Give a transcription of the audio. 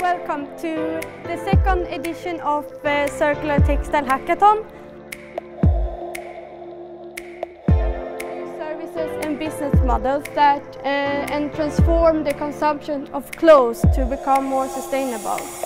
welcome to the second edition of Circular Textile Hackathon. Services and business models that and transform the consumption of clothes to become more sustainable.